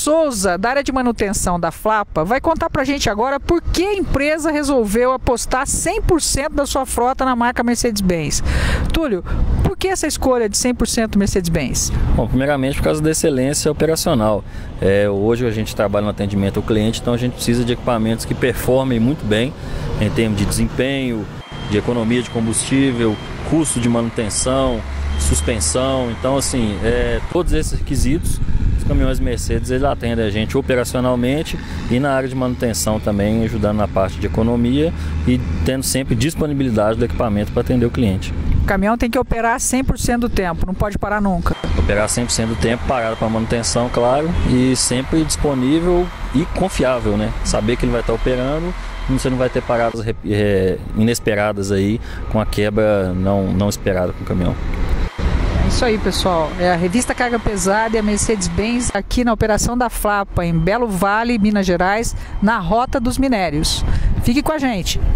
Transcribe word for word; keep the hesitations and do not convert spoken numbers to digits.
Souza, da área de manutenção da Flapa, vai contar pra gente agora por que a empresa resolveu apostar cem por cento da sua frota na marca Mercedes-Benz. Túlio, por que essa escolha de cem por cento Mercedes-Benz? Bom, primeiramente por causa da excelência operacional. É, hoje a gente trabalha no atendimento ao cliente, então a gente precisa de equipamentos que performem muito bem em termos de desempenho, de economia de combustível, custo de manutenção, suspensão. Então, assim, é, todos esses requisitos, os caminhões Mercedes, eles atendem a gente operacionalmente e na área de manutenção também, ajudando na parte de economia e tendo sempre disponibilidade do equipamento para atender o cliente. O caminhão tem que operar cem por cento do tempo, não pode parar nunca. Operar cem por cento do tempo, parado para manutenção, claro, e sempre disponível e confiável, né? Saber que ele vai estar operando, você não vai ter paradas é, inesperadas aí, com a quebra não, não esperada com o caminhão. É isso aí, pessoal. É a revista Carga Pesada e a Mercedes-Benz aqui na operação da Flapa, em Belo Vale, Minas Gerais, na Rota dos Minérios. Fique com a gente.